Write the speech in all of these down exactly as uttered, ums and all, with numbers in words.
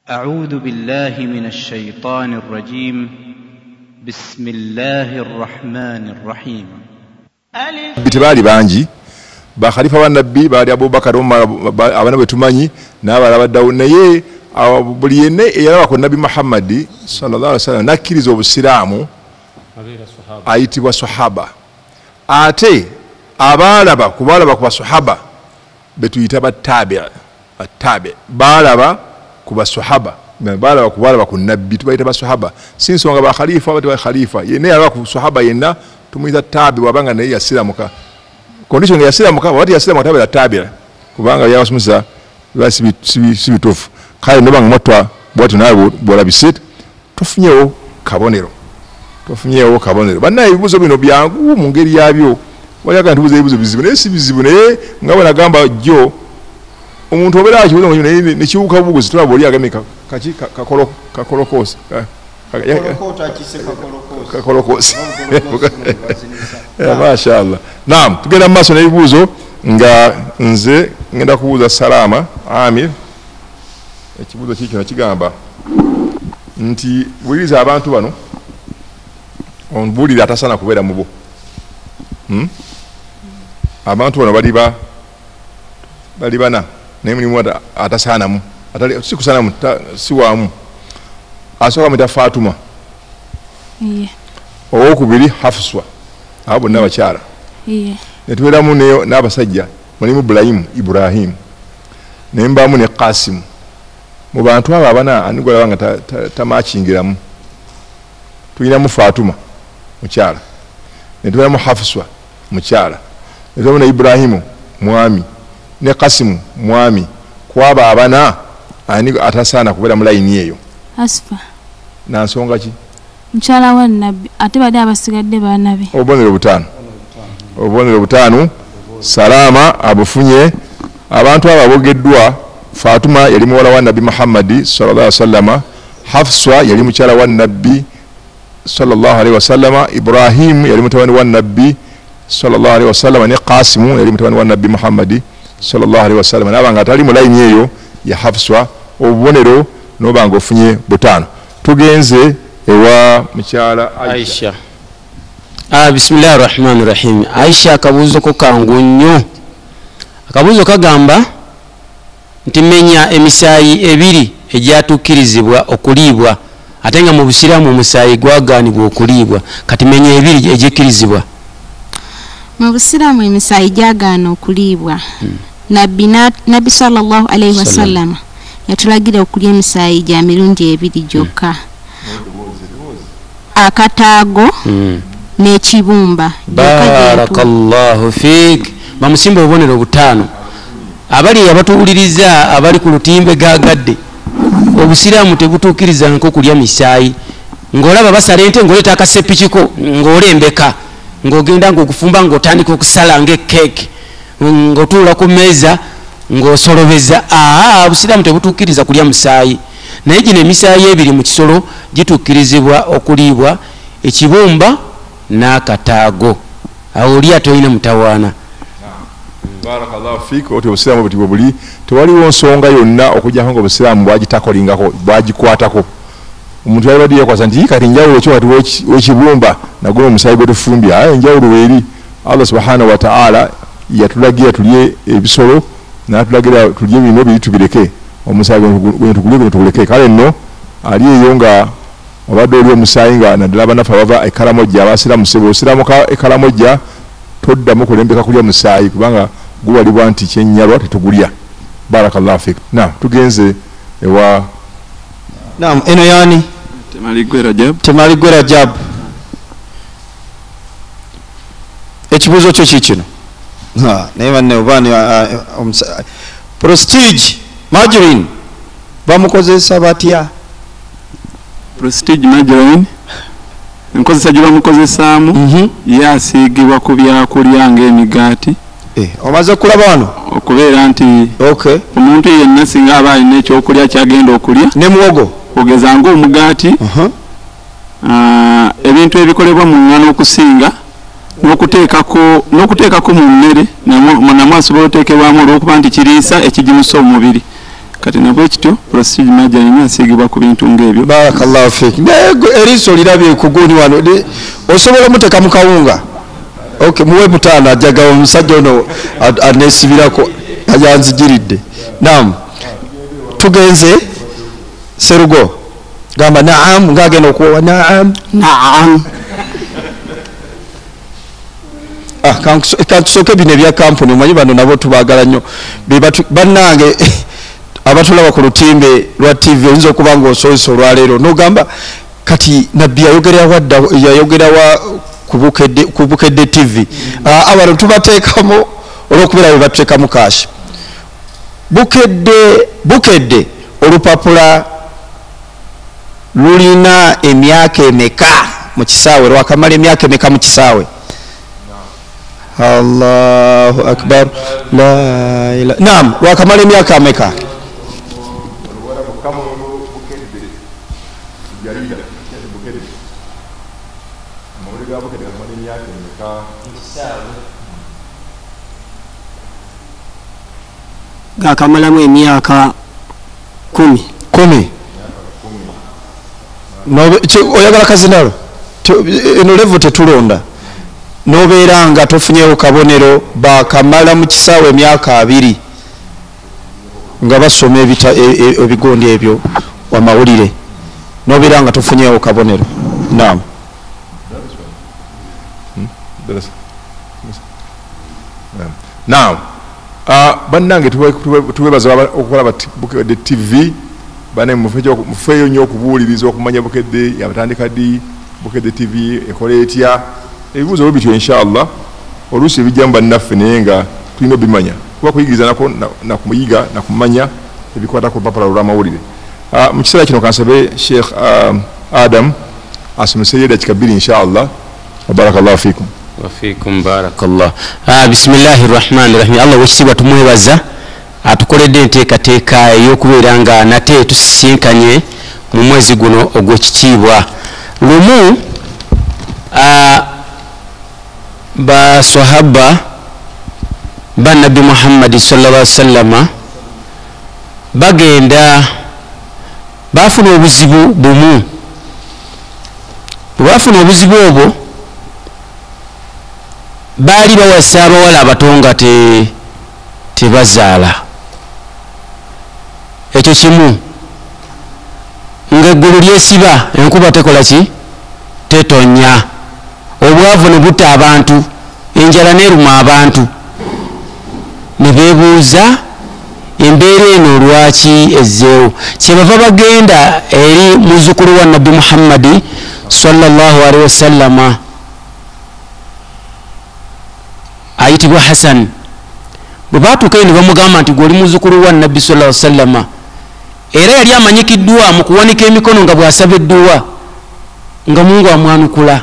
أعوذ بالله من الشيطان الرجيم بسم الله الرحمن الرحيم bitibali banji ba khalifa wa nabbi bali Abubakar Umar abana betumanyi n'abala baddawo naye buli yenne eyalaba ku Nabi Muhammad sallallahu alaihi wasallam nakiriza obusiraamu ayitibwa sahaba ate abalaba kubalaba ku sahaba betuyita batabi batabi balaba ku basahaba balaba kubalaba ku nabbi tubayita basahaba sinsonga ba khalifa bati ba khalifa yenne yalaba ku sahaba yenna tumuyita tabi wabanga naye yasiramuka condition ya siramuka wati yasiramuka tabi tabi kubanga yabasumuza basi sibitufu kale nobanga motwa bwatu nayo bola bisit tufunyewo kabonero tufunyewo kabonero bana ibibuzo bino byangu mu ngeri yabyo walaga ntubuze ibibuzo bizibu naye sibizibu naye ngabona gamba jjo omuntu obera akibuzo ngo ne kiwuka buguzi tulabo oli agamika kachi kakolo kakolokosi kakolokota kise kakolokosi kakolokosi mashallah naam tugenda maso n'ibibuzo nga nze ngenda kubuza Salama Amir ekibuzo kiki nakigamba nti buliza abantu bano onbulira atasana kubeera mubo hmm? abantu bano bali ba bali bana nemu atasana mu atali sikusana mu siwamu asoka mita Fatuma iye owo kubiri Hafswa abo n'abakyala iye netwera mu ne n'abasajja mulimu Ibrahim Ibrahim nembamu ne Qasim mu bantu aba abana anigola banga tamachingiramu tuyina mu Fatuma mukyala netwera mu Hafswa mukyala netwera mu Ibrahim mwami ne Qasim mwami kwaba abana anigo atasana kubera mu line eyo asfa na nsonga ki mchala wa nabi ate bade abasigadde ba nabi obonero butano obonero butano Salama abufunye abantu ababogeddwa Fatuma yali muwala wa Nabi Muhammad sallallahu alaihi wasallam Hafswa yali mukyala wa Nabi sallallahu alaihi wasallam Ibrahim yali mutabani wa Nabi sallallahu alaihi wasallam ne Qasim yali mutabani wa Nabi Muhammad sallallahu alaihi wasallam nabanga atali mu line eyo ya Hafswa obonero nobanga ofunye butano tugenze ewa mukyala Aisha. Ah bismillahir rahmanir rahim. Aisha kabuzo ko kangu nnyo akabuzo kagamba nti menya emisayi ebiri ejatukirizibwa okulibwa atenga mu busiramu musayi gwaganibwa okulibwa kati menya ebiri ejikirizibwa mu busiramu emisayi jagana okulibwa hmm. Nabi Nabi sallallahu alaihi wasallam yatulagira okulya emisayi ja mirundi ebiri jokka hmm. akatago hmm. n'ekibumba barakallahu fik bamusimba obonero butano abali abatuuliriza abali ku lutimbe gagadde obusiramu tebutuukiriza nko kulya misayi ngolaba basalente ngoleta akasepikiko ngolembeka ngogenda ngokufumba ngotandika okusala ngekeke ngotuula ku meza ngosolobeza aa obusiramu tebutuukiriza kulya misayi naye gino emisayi ebiri mu kisolo gituukirizibwa okulibwa ekibumba n'akataago awo oli atoyina mutawaana. Barakallahu fik oti obusiramu butibo buli tewaliwo nsonga yonna okujja ngo obusiramu bwagitakolingako bwagikwatako omuntu yabadde yakwasa nti kati njawulo kyo kati wekibumba naguno omusayi gwe tufumbya aye njawulo weeri Allah subhanahu wa ta'ala yatulagira tulye ebisolo n'atulagira tulye bino biri tubireke omusayi gwe tukulye gwe tubireke kale nno ali eyo nga obadde oli omusayi nga naddala banafa bava ekalamojja abasiramu sebo osiramuka ekalamojja toddamu kulembeka kulya musayi kubanga guwalibwa nti kyennyalwa tetugulya. Barakallahu fik. Na tugenze ewa naam eno yani Temaligwe Rajab Temaligwe Rajab ekibuzo kyo kikino ha naye banne obani Prestige Margarine bamukozesa batya Prestige Margarine nkozesa gye bamukozesaamu mm -hmm. yasiigibwa ku byakulya ng'emigaati eh omaze kulaba wano okubeera nti okay omuntu yenna singa aba alina ekyokulya kyagenda okulya ne muwogo ogeza ng'omugaati uh -huh. uh, ebintu ebikolebwa mu ngano okusinga n'okuteekako n'okuteekako mu mmere namwe asobola oteekebwamu olw'okuba nti kiriisa ekigimusa omubiri kati nabwe kityo prostige majja yenye nsigibwa ku bintu ng'ebyo. Barakallahu fik. Eriso lirabye kuguni wano osobola muteka mu kawunga. Okay, muwe mutana ajaga omusajja ono anesibirako ayanzigiridde. Naam. Tugenze Serugo. Gamba naam ngagenda okuwa naam. Naam. Ah, kantusoke bino ebya kampuni omanyi bano nabo tubagala nnyo bannange abatulaba ku lutimbe lwa T V oyinza okuba nga osoyisa olwaleero n'ogamba kati nabbi yayogera wadda yayogera wa ku Bukedde T V abantu tubateekamu olw'okubeera bwe batuteekamu kaashi Bukedde Bukedde olupapula lulina emyaka emeka mu kisaawe lwakamala emyaka emeka mu kisaawe. Allahu akbar la ilaha naam wakamala emyaka ameka gakamalamu emyaka kumi kumi oyagala kazinalo eno levo tetulonda nobeera nga tofunyewo kabonero bakamala mu kisaawe emyaka abiri nga basoma ebigondi ebyo wamawulire nobeera nga tofunyewo kabonero. Naam. Naam. Bannange tuwebaza okukola Bukedde T V bane mufeeyo nnyo okubuuliriza okumanya Bukedde yabatandika ddi Bukedde T V ekola etya ebibuuzo bityo inshallah oluusi ebijjamu bannaffe naye nga tulina obimanya kuba kuyigiriza nako nakuyiga nakumanya ebikwata ku lupapula olw'amawulire. Mu kiseera kino kansabe Sheikh Adam asomeseyo dakika bbiri inshallah. Barakallahu fikum. Wa fikum barakallah. Bismillahir rahmanir rahim. Allah wekitibwa tumwebaza atukoledde enteekateeka ey'okubeera nga nate tusisinkanye mu mwezi guno ogw'ekitiibwa. Lumu ba sahaba ba Nabi Muhammad sallallahu alaihi wasallam bagenda bafuna obuzibu bumu bafuna obuzibu obwo baali bawasa abawala abatonga te tebazaala ekyo kimu nga eggulu lyesiba enkuba tekola ki tetonya obwavu ne butta abantu enjala neruma abantu ne beebuuza embeera eno lwaki ezzeewo kyebava bagenda eri muzukulu wa Nabbi Muhammadi sallallahu alaihi wasallama ayitibwa Hasan bwe baatuuka ne bamugamba nti gwoli muzukulu wa Nabbi sallallahu alaihi wasallama era yali amanyikiddwa mu kuwanika emikono nga bw'asabiddwa nga Mungu amwanukula.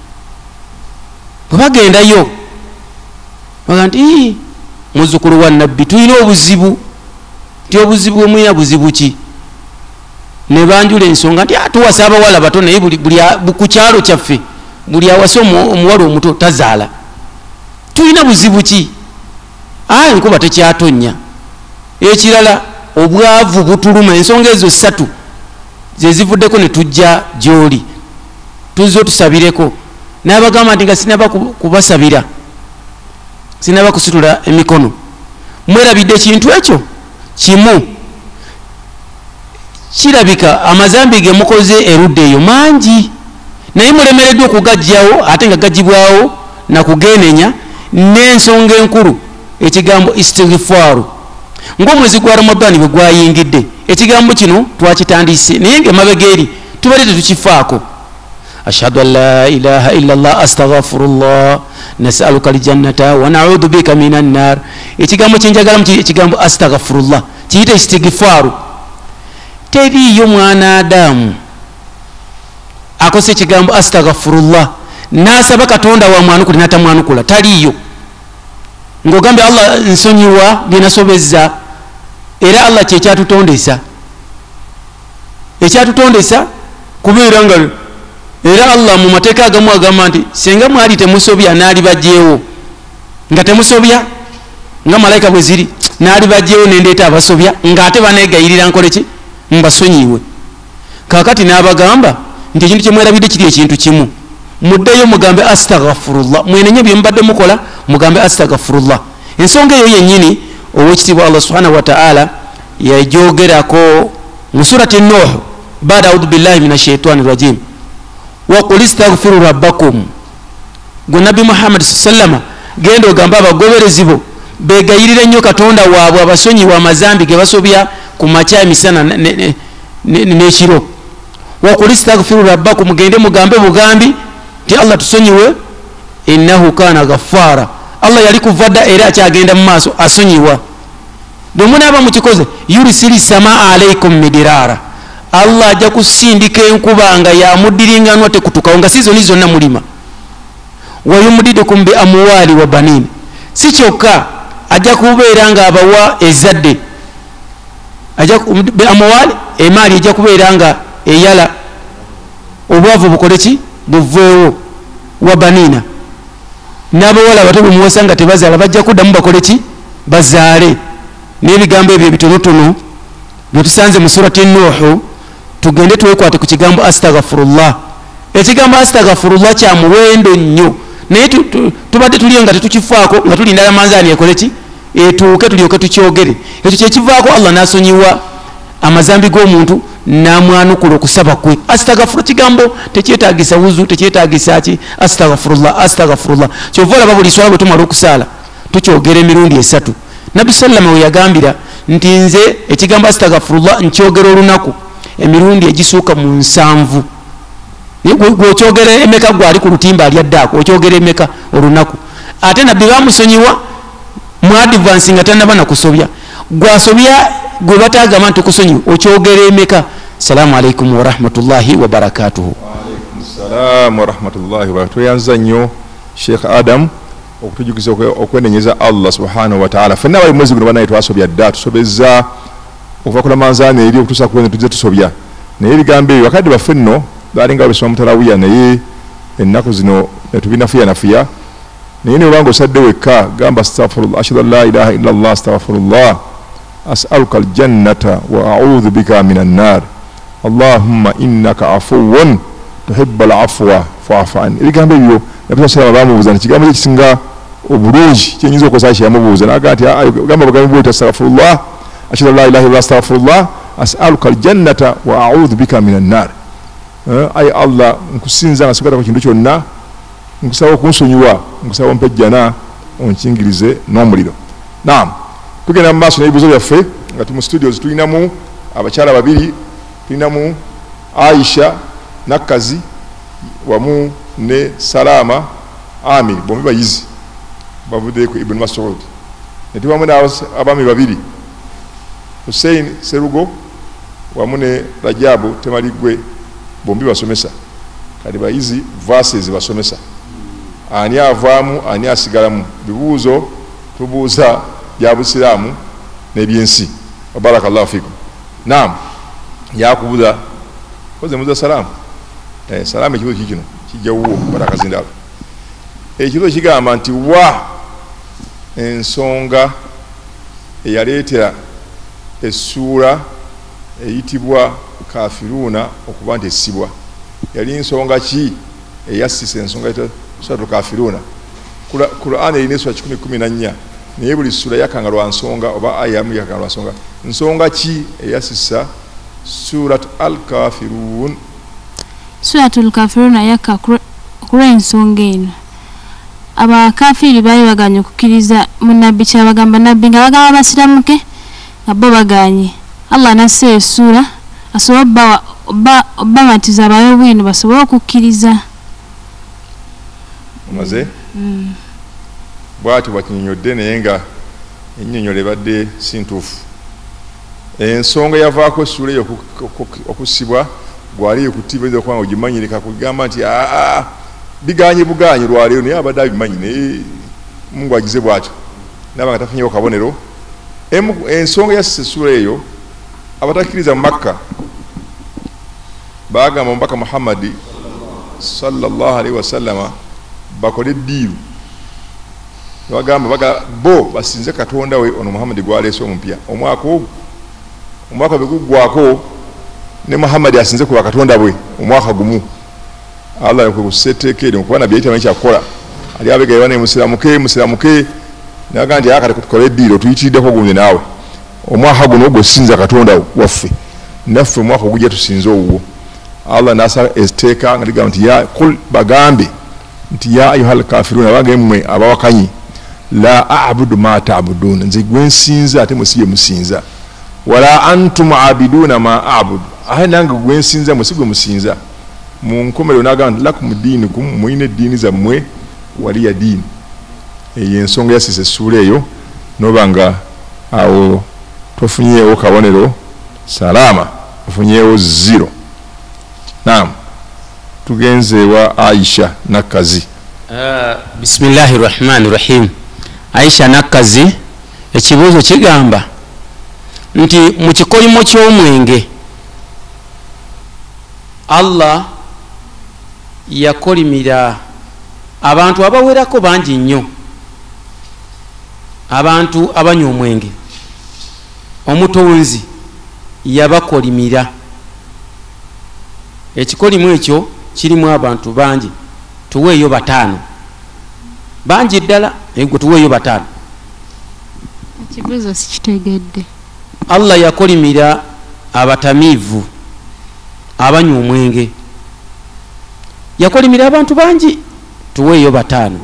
Bwe bagendayo baga nti muzukulu wa Nabbi tulina obuzibu ti obuzibu bwemulina buzibu ki ne banjula ensonga nti atuwasa abawala bato naye buli ku kyalo kyaffe buli awasa omuwala omuto tazaala tulina buzibu ki ayi enkuba tekyatonya ekirala obwavu butuluma ensonga ezo ssatu zezivuddeko ne tujja gy'oli tuzze tusabireko n'abagamba nti nga sinaba kubasabira sinaba kusitula emikono mwerabidde ekintu ekyo kimu kirabika amazambi ge mukoze erudde eyo mangi naye mulemereddwa okugajjawo ate nga gajjibwawo nakugenenya n'ensonga enkulu ekigambo istighfaru ng'omwezi gwa Ramadani bwe gwayingidde ekigambo kino twakitandise naye ng'emabega eri tubadde tetukifaako. Ashhadu an la ilaha illa Allah astaghfirullah nas'aluka aljannata wa na'udhu bika minan nar. Ekigambo kyenjagala mu ekigambo astaghfirullah kiyita istighfaru. Teriyo mwana Adamu akose ekigambo astaghfirullah nasaba Katonda wa mwanukula natamwanukula taliyo ng'ogambe Allah nsonyiwa byenasobezza era Allah kyekyatutondesa ekyatutondesa kubeera nga era Allah mu mateeka agamu agamba nti senga mwali temusobya naali bajjeewo nga temusobya nga malayika bwe ziri naali bajjeyo nendeeta abasobya ng'ate baneegayirira nkoleki mbasonyiwe. Kaakati n'abagamba nti ekintu kye mwerabidde kiri ekintu kimu, muddeyo mugambe astaghfirullah, mwenenye bye mubadde mukola mugambe astaghfirullah. Ensonga eyo yennyini ow'ekitiibwa Allah subhanahu wa ta'ala yagyogerako mu surati Nuh baada audhu billahi minash shaitani rajim, wa qul istaghfiru rabbakum. Gwe Nabi Muhammad sallama genda ogamba abagoberezi bo begayirire nnyo Katonda waabwe abasonyiwa amazambi ge basobya ku makya emisana n'ekiro. Wa qul istaghfiru rabbakum, gende mugambe bugambi ti Allah tusonyiwe, innahu kana ghaffara, Allah yali kuvadda era akyagenda mu maaso asonyiwa. Bwemunaaba mukikoze yurisiri samaa alaikum midirara, Allah ajja kusindika enkuba nga yamuddiringanwa tekutukawo nga sizoni zonna mulima. Wayumdidukum bi amwali wa banin, si kyokka ajja kubeera nga abawa ezadde, ajja bi amwali emaali ejja kubeera nga eyala obwavu bukoleki buveewo, wa banina n'abawala bato bumuwasa nga tebazaala bajja kuddamu bakoleki bazaale. N'ebigambo ebyo bitonotono bye tusanze mu surati Nuh, tugende twekwate ku kigambo astaghfirullah. Ekigambo astaghfirullah kya muwendo nnyo, naye tubadde tuliyo nga tetukifaako nga tulinda lamanzaani ekoleki etuuke tulyoke tukyogere. Ekyo kyekivaako Allah n'asonyiwa amazambi g'omuntu n'amwanukula okusaba kwe. Astaghfirullah kigambo tekyetaagisa wuzu, tekyetaagisa ki astaghfirullah astaghfirullah. Kyova olaba buli swala bwe tumala okusaala tukyogera emirundi esatu. Nabi sallama we yagambira nti nze ekigambo astaghfirullah nkyogera olunaku emirundi egisuuka mu nsanvu. Gwokyogera emeka gwali ku lutimba alyaddaako okyogera emeka olunaku. Ate nabbi bamusonyiwa mu advance nga tannaba nakusobya, gwasobya gwe bataagamba nti kusonyiwa okyogera emeka. Salaamu alaikum wa rahmatullahi wa barakatuhu. Wa alaikum salaam wa rahmatullahi wa barakatuhu. Yanza nnyo Sheikh Adam okutujukiza okwenenyeza Allah subhanahu wa ta'ala. Fenna bali mwezi guno banaye twasobya dda, tusobezza okuva ku lamanzaani eri okutuusa ku lwenzi tujje tusobya. Naye ebigambo ebyo bakadde baffe nno baalinga babisoma mutalawiya, naye ennaku zino tubinafuya nafuya. Naye ne bwanga osadde wekka gamba astaghfirullah, ashhadu an la ilaha illa Allah, astaghfirullah, as'aluka aljannata wa a'udhu bika minan nar, allahumma innaka afuwwun tuhibbul afwa fa'fu anni. Ebigambo ebyo Nabi sallallahu bamubuuza ekigambo ekisinga obulungi kyenyinza okukosa kyeyamubuuza n'agamba nti gamba bagambi bwoti astaghfirullah, ashhadu an la ilaha illa astaghfirullah, as'aluka aljannata wa a'udhu bika minan nar. Ayi Allah nkusinza nga sikata ku kintu kyonna, nkusaba okunsonyiwa, nkusaba ompejjana onkingirize n'omuliro. Naam, tugenda mu maaso n'ebibuuzo byaffe nga tu mu studios tulinamu abakyala babiri, tulinamu Aisha Nakazi wamu ne Salama Ami, bombi bayizi bavudde ku Ibn Mas'ud. Ne tubamu n'abaami babiri, Hussein Serugo wamu ne Rajabu Temaligwe, bombi basomesa kati bayizi verses basomesa. Ani avaamu ani asigalamu, bibuuzo tubuuza bya busiraamu n'ebyensi. Barakallahu fikum. Naam, yakubuuza koze muza salamu. Eh, salamu ekibuuzo kikino kijjawo baraka zindala. Ekibuuzo kigamba nti wa ensonga eyaleetera essuula eyitibwa Kafiruna okuba nti essibwa, yali nsonga ki eyassisa ensonga eyitibwa Suratul Kafiruna? Qur'an erina essula kikumi kumi na nnya, naye buli ssula yakanga lwa nsonga oba aya yamu yakanga lwa nsonga. Nsonga ki eyassisa Surat al-Kafirun? Suratul Kafiruna yakka kulw'ensonga eno. Abakafiri baali baganye okukkiriza mu nabbi kyabagamba nabbi nga bagamba basiramuke nga bo baganye. Allah nassa essula asobola obbamatiza abayobwino basobole okukkiriza. Omaze? Bw'ati bwakinyonyodde naye nga ennyonnyola ebadde si ntuufu. Ensonga yavaako essula eyo okusibwa gwali ekutiibiriza okuba nga ogimanyirika kugamba nti aa biganye buganye lwaleero, naye abadde abimanyi naye Mungu agize bw'atyo naba nga tafunyewo kabonero. Ensonga yassisa essula eyo abatakkiriza mu Makka baagamba omubaka Muhammadi sallallahu alaihi wasallama bakole eddiiru bagamba baga bo basinze katonda we ono Muhammad gwaleese omupya omwaka ogwo omwaka begugwako ne Muhammad asinze ku katonda bwe omwaka gumu Allah yakusetekere nkubana byayita manyi kyakola ali abegaye bane musiramuke musiramuke naga ndi akati kutukole diro tuyitiddeko gunye nawe omwaka guno ogwo sinza katonda waffe naffe omwaka gujja tusinze owo Allah nasa esteka ngaliga nti ya kul bagambe nti ya ayuhal kafiruna bagemwe abawakanyi la a'budu ma ta'budun nze gwensinza ate musiye musinza wala antum abiduna ma a'budu ahe nange gwensinza musigwe musinza mu nkomero naganda lakum dinukum muine dini za mwe wali ya dini eyo ensonga yasise sura eyo nobanga awo tofunyeewo kabonero salama tofunyeewo zero. Naam, tugenze wa Aisha Nakazi. Uh, bismillahir rahmanir rahim. Aisha Nakazi ekibuzo kigamba nti mu kikolimo ky'omwenge Allah yakolimira abantu abawerako bangi nnyo, abantu abanywa omwenge omutonzi yabakolimira. Ekikolimu ekyo kirimu abantu bangi, tuweeyo bataano bangi ddala, ego tuweeyo bataano. Ekibuzo sikitegedde. Allah yakolimira abatamiivu abanywa omwenge, yakolimira abantu bangi, tuweeyo bataano.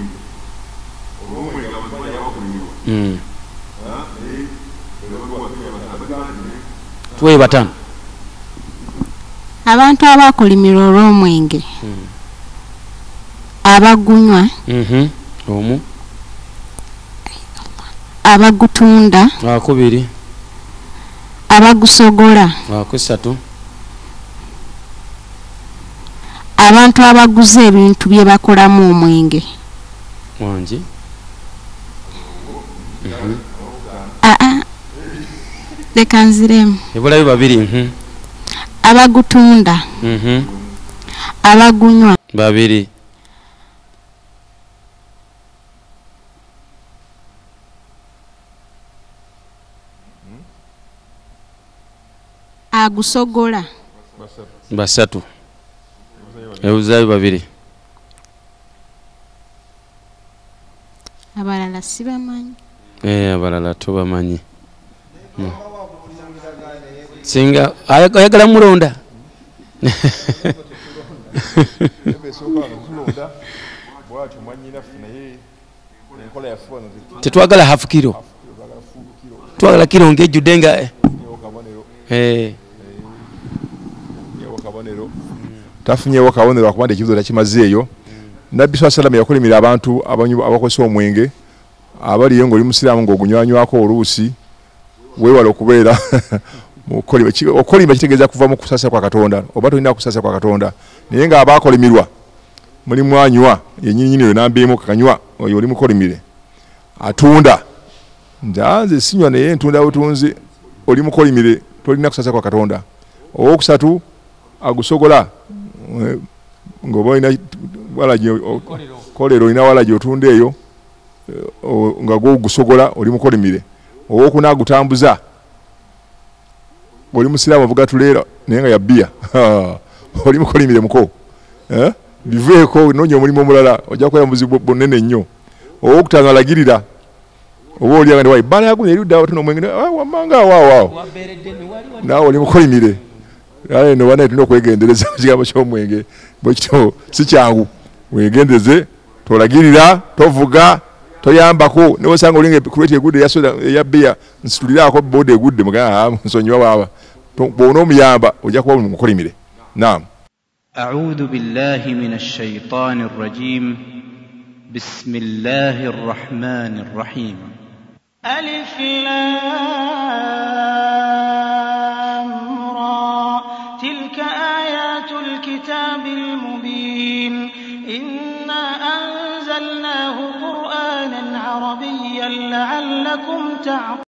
Mm. tuweeyo bataano. Abantu abakolimira olw'omwenge hmm. abagunywa mhm omu abagutunda akubiri abagusogola akusatu abantu abaguze ebintu bye bakolamu omwenge wangi mhm a a leka nziremu ebulayo babiri mhm abagutunda mhm abagunywa babiri agusogola basatu ebuzayo babiri abalala sibamanyi eh abalala tobamanyi hmm. Singa ayagala mulonda tetwagala half kilo twagala kilo ngejjudde nga eh tafunyeewo kabonero akubanda ekibuzo takimazeeyo. Nabbi swalla sallam yakolimira abantu abakozesa omwenge abaliyo ng'oli musiraamu ng'ogunywanywako oluusi weewala okubeera okolimba kitegeeza kuva mu kusasa kwa Katonda oba tolina kusasa kwa Katonda naye nga abakolimirwa muli mwanywa yennyini yo nambeemu kakanywa oyo oli mukolimire atunda nze sinywa naye ntunda butunzi oli mukolimire tolina kusasa kwa Katonda. Owokusatu agusogola ng'oba olina walagi kolero olina walagi otunda eyo nga gwo gusogola oli mukolimire. Owokuna agutambuza oli musiraamu avuga tuleera naye nga yabbiya oli mukolimire muko eh biveeko nonyo omulimu omulala ojja kukola muzibu bonene nnyo. Owokutanga alagirira oba oli agandi wayi bala yagunya erudda watuno omwenge wamanga waawo naawe oli mukolimire. Ale no bana tulina okwegendereza ekigambo ky'omwenge bwe kityo si kyangu wegendeze tolagirira tovuga toyambako ne wasanga olinga kulete egudde ya soda ya bia nsitulirako bode egudde mugana nsonywa baba bono muyamba ojja kuba mukolimire. Naam. A'udhu billahi minash shaitanir rajim. Bismillahir rahmanir rahim. Alif lam ra tilka ayatul kitabil mubin inna anzalnahu qur'anan arabiyyan la'allakum ta'qilun.